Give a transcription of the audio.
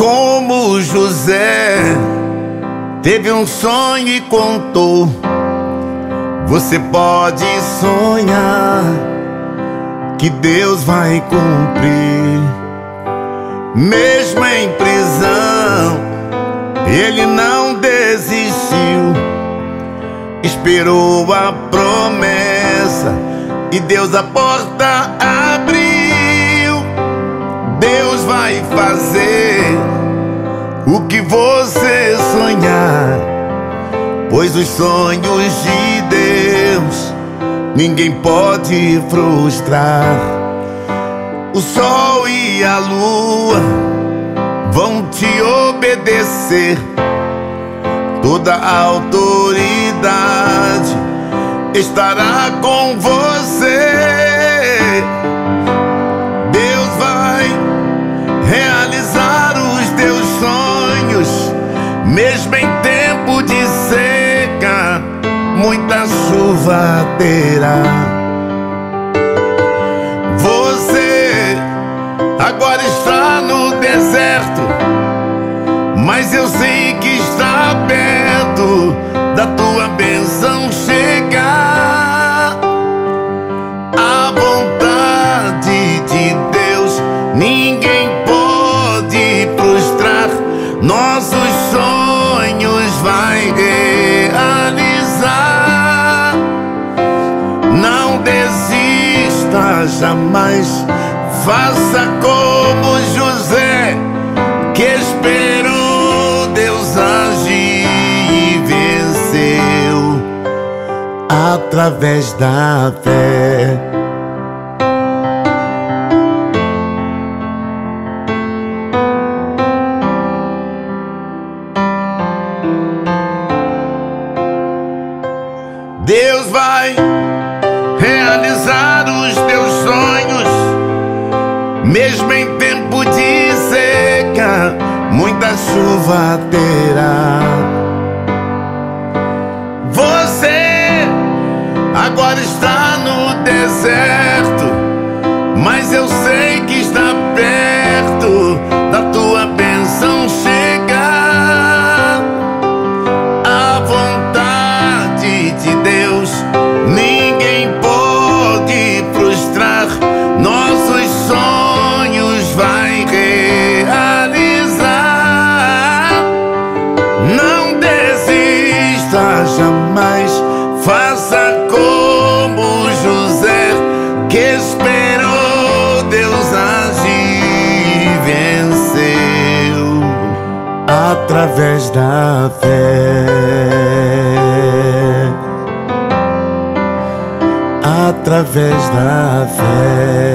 Como José teve um sonho e contou, você pode sonhar que Deus vai cumprir. Mesmo em prisão, ele não desistiu, esperou a promessa e Deus a porta abriu. Deus vai fazer o que você sonhar, pois os sonhos de Deus ninguém pode frustrar. O sol e a lua vão te obedecer, toda a autoridade estará com você. Deus vai realizar os teus sonhos, mesmo em tempo de seca, muita chuva terá. Você agora está no deserto, mas eu sei que está perto da tua bênção chegar. A vontade de Deus ninguém pode frustrar, nossos sonhos vai realizar. Não desista jamais, faça como José, que esperou Deus agir e venceu através da fé. Deus vai realizar os teus sonhos, mesmo em tempo de seca, muita chuva terá. Você agora está no deserto, mas eu sei que está perto da tua bênção chegar. A vontade de Deus ninguém pode frustrar, nossos sonhos vai realizar. Não desista jamais, faça como José, que esperou Deus agir e venceu através da fé. Através da fé.